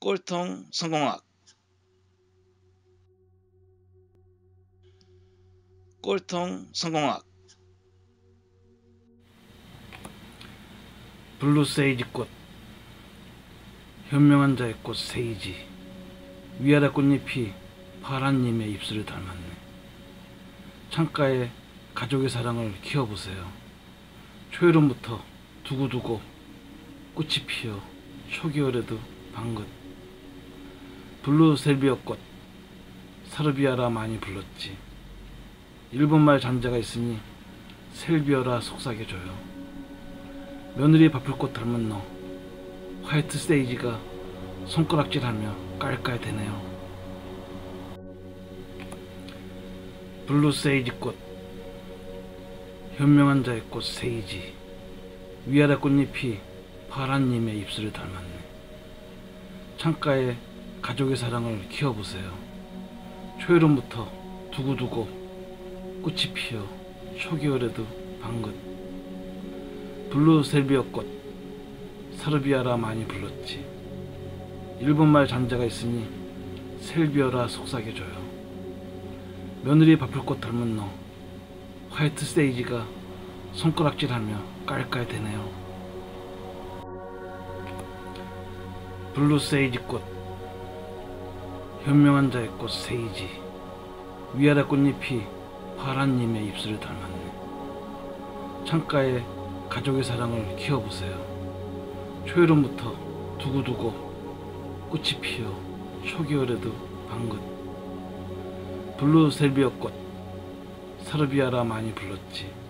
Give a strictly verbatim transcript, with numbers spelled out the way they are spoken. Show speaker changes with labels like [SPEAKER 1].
[SPEAKER 1] 꼴통 성공학 꼴통 성공학
[SPEAKER 2] 블루 세이지 꽃, 현명한 자의 꽃 세이지. 위아래 꽃잎이 파란님의 입술을 닮았네. 창가에 가족의 사랑을 키워보세요. 초여름부터 두고두고 꽃이 피어 초겨울에도 방긋. 블루 셀비어 꽃, 사르비아라 많이 불렀지. 일본말 잔자가 있으니 셀비어라 속삭여줘요. 며느리 바쁠꽃 닮은 너, 화이트 세이지가 손가락질하며 깔깔대네요. 블루 세이지 꽃, 현명한 자의 꽃 세이지. 위아래 꽃잎이 파란님의 입술을 닮았네. 창가에 가족의 사랑을 키워보세요. 초여름부터 두고두고 꽃이 피어 초겨울에도 방긋. 블루 셀비어 꽃, 사르비아라 많이 불렀지. 일본말 잔자가 있으니 셀비어라 속삭여줘요. 며느리 바쁠꽃 닮은 너, 화이트 세이지가 손가락질하며 깔깔대네요. 블루 세이지 꽃, 현명한 자의 꽃 세이지. 위아래 꽃잎이 파란님의 입술을 닮았네. 창가에 가족의 사랑을 키워보세요. 초여름부터 두고두고 꽃이 피어 초겨울에도 방긋. 블루 셀비어 꽃, 사르비아라 많이 불렀지.